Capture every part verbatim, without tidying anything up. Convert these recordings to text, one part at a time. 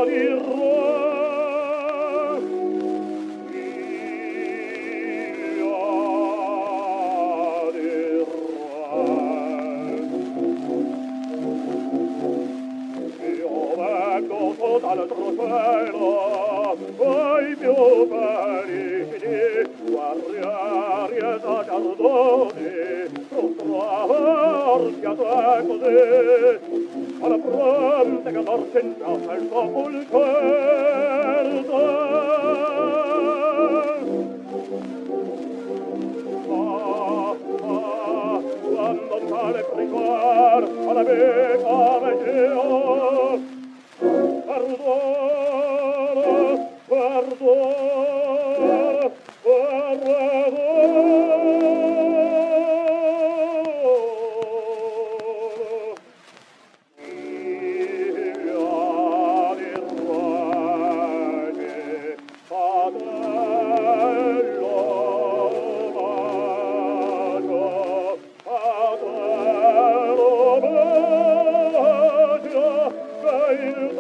Dall'altro cielo, coi più felici guerrieri e sacerdoti, frustrarsi te così, alla fronte che l'orcengiata il suo fulcerto. Ah, ah, quando un tale fricor alla vita veggio, Guardo, guardo, guardo. Figlia dei regi, fratello bacio, fratello bacio, che il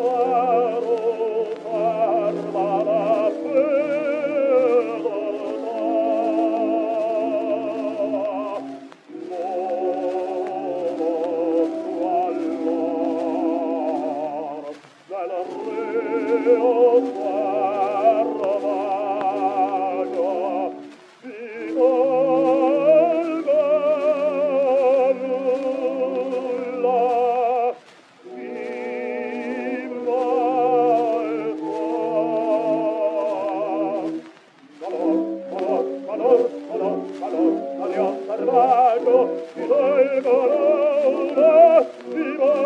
Viva